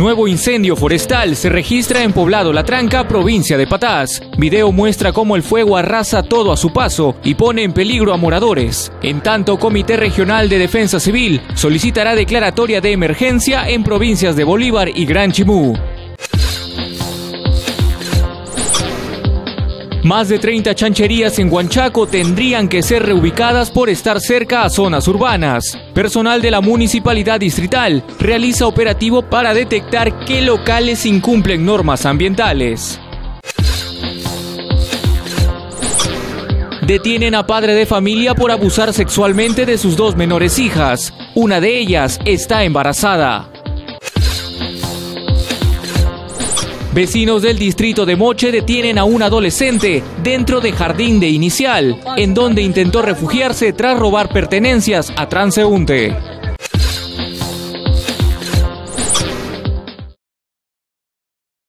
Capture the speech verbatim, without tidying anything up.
Nuevo incendio forestal se registra en Poblado La Tranca, provincia de Patás. Video muestra cómo el fuego arrasa todo a su paso y pone en peligro a moradores. En tanto, Comité Regional de Defensa Civil solicitará declaratoria de emergencia en provincias de Bolívar y Gran Chimú. Más de treinta chancherías en Huanchaco tendrían que ser reubicadas por estar cerca a zonas urbanas. Personal de la Municipalidad Distrital realiza operativo para detectar qué locales incumplen normas ambientales. Detienen a padre de familia por abusar sexualmente de sus dos menores hijas. Una de ellas está embarazada. Vecinos del distrito de Moche detienen a un adolescente dentro de jardín de Inicial, en donde intentó refugiarse tras robar pertenencias a transeúnte.